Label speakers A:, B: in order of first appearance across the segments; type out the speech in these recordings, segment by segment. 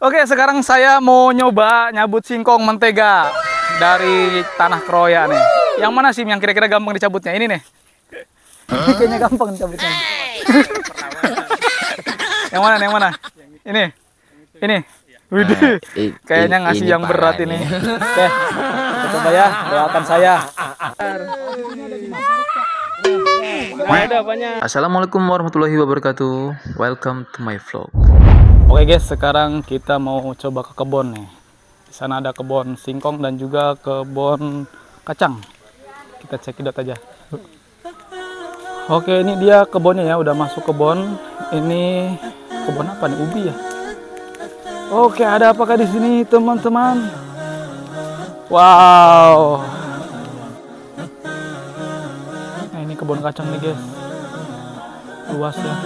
A: Oke, sekarang saya mau nyoba nyabut singkong mentega dari tanah Kroya nih. Yang mana sih yang kira-kira gampang dicabutnya? Ini nih. Kayaknya gampang dicabutnya. Yang mana? Yang mana? Ini. Ini. Widih. Kayaknya ngasih yang berat ini. Oke. Kita coba ya, doakan saya. Assalamualaikum warahmatullahi wabarakatuh. Welcome to my vlog. Oke guys, sekarang kita mau coba ke kebun nih. Di sana ada kebun singkong dan juga kebun kacang. Kita cekidot aja. Oke, ini dia kebunnya ya, udah masuk kebun. Ini kebun apa nih? Ubi ya. Oke, ada apakah di sini teman-teman? Wow. Nah, ini kebun kacang nih guys. Luas ya.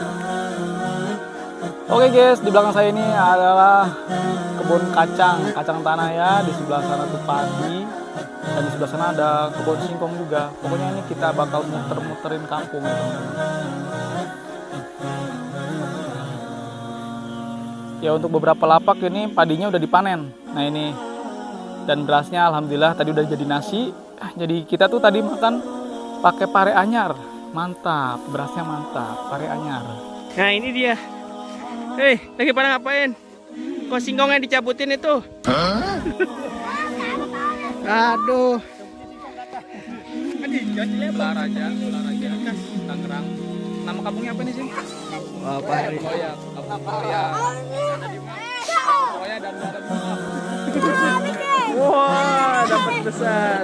A: Oke guys, di belakang saya ini adalah kebun kacang tanah ya. Di sebelah sana tuh padi, dan di sebelah sana ada kebun singkong juga. Pokoknya ini kita bakal muter-muterin kampung ya. Ya, untuk beberapa lapak ini padinya udah dipanen. Nah ini, dan berasnya alhamdulillah tadi udah jadi nasi. Jadi kita tuh tadi makan pakai pare anyar, mantap, berasnya mantap, pare anyar.
B: Nah ini dia. Hei, lagi pada ngapain? Kok singkongnya dicabutin itu? Aduh.
A: Belaraja, Tangerang. Nama kampungnya apa nih sih?
B: Apa ini?
A: Kroya, kampung Kroya. Kroya dan
B: Wah, dapat besar.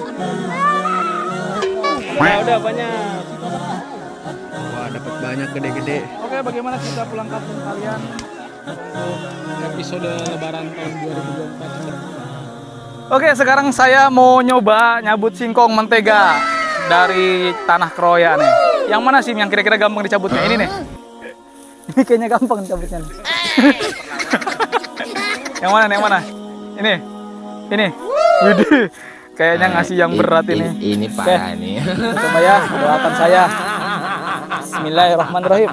B: Udah banyak. Wah, dapat banyak gede-gede.
A: Oke, bagaimana kita pulang kampung kalian untuk episode Lebaran tahun 2024? Oke, sekarang saya mau nyoba nyabut singkong mentega dari tanah Kroya nih. Yang mana sih yang kira-kira gampang dicabutnya? Ini nih. Ini kayaknya gampang dicabutnya nih. Yang mana? Yang mana? Ini. Ini. Widih. Kayaknya ngasih yang berat ini.
C: Ini parah nih.
A: Coba ya, doakan saya. Bismillahirrahmanirrahim.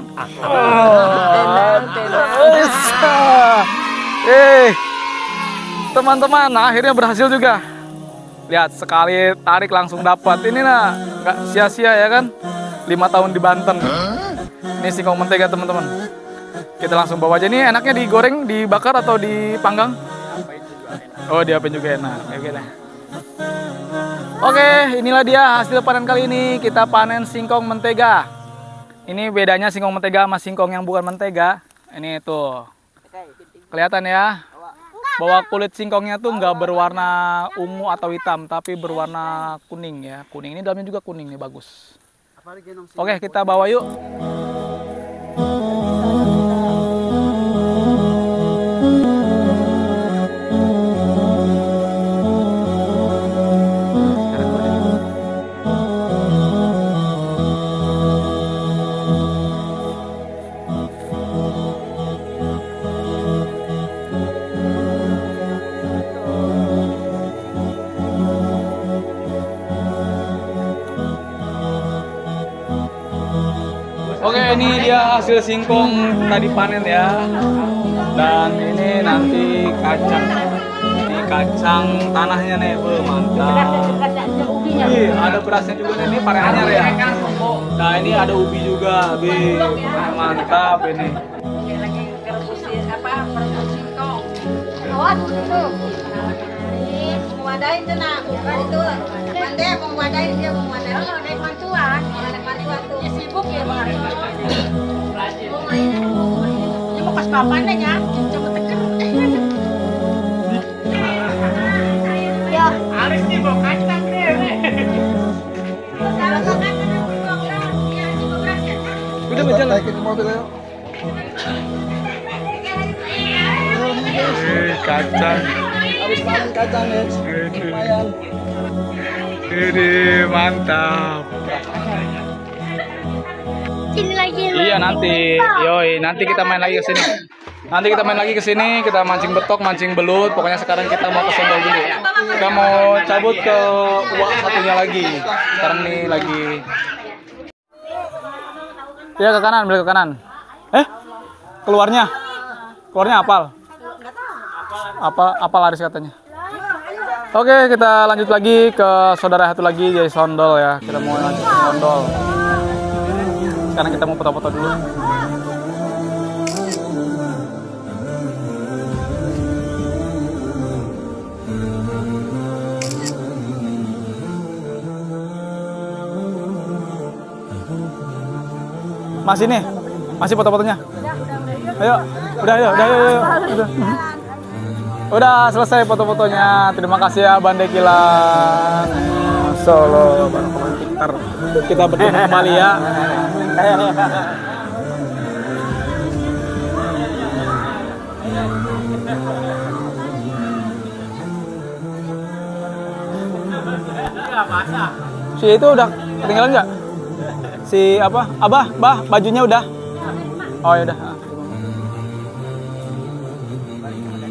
A: Teman-teman, akhirnya berhasil juga. Lihat, sekali tarik langsung dapat. Ini nah, nggak sia-sia ya kan? 5 tahun di Banten. Ini singkong mentega teman-teman. Kita langsung bawa aja. Ini enaknya digoreng, dibakar atau dipanggang? Oh, diapain juga enak. Oke deh. Oke, inilah dia hasil panen kali ini. Kita panen singkong mentega. Ini bedanya singkong mentega sama singkong yang bukan mentega. Ini tuh, kelihatan ya, bahwa kulit singkongnya tuh nggak berwarna ungu atau hitam, tapi berwarna kuning ya. Kuning, ini dalamnya juga kuning nih, bagus. Oke, kita bawa yuk. Oke, ini dia hasil singkong tadi panen ya. Dan ini nanti kacang. Ini kacang tanahnya nih, mantap. Wih, ada berasnya juga nih, pare anyar ya. Nah, ini ada ubi juga, mantap ini.
D: Lagi ngerebusin apa? Merebus singkong. Awas tuh. Mau wadain tuh nak, bukan itu. Pandai mau wadain dia mau wadain. Oh, naik mantuan. Naik mantuan tuh. Ya sibuk ya bang. Ini mau pas papan ya, coba tekan. Ya. Harus nih bawa kacang deh. Kalau makan
A: Udah berjalan.
C: Naikin ke mobil ayo.
A: Kacang.
C: Habis panen kacang ya. Lumayan.
A: Ini mantap.
D: sini lagi.
A: Iya nanti, yoi nanti kita main lagi ke sini. Nanti kita main lagi ke sini, kita mancing betok, mancing belut. Pokoknya sekarang kita mau ke Sendal dulu. Kita mau cabut ke uak satunya lagi. Sekarang nih lagi. Ya ke kanan, balik ke kanan. Keluarnya apal. apa laris katanya. Oke, kita lanjut lagi ke saudara satu lagi, jadi Sondol ya. Kita mau lanjut ke Sondol. Sekarang kita mau foto-foto dulu. Masih nih, masih foto-fotonya. Ayo, udah. Udah selesai foto-fotonya. Terima kasih ya Bande Kilan Solo, Bang Pintar. Kita bertemu kembali ya. Si itu udah ketinggalan nggak? Si apa? Abah, bajunya udah? Oh ya udah.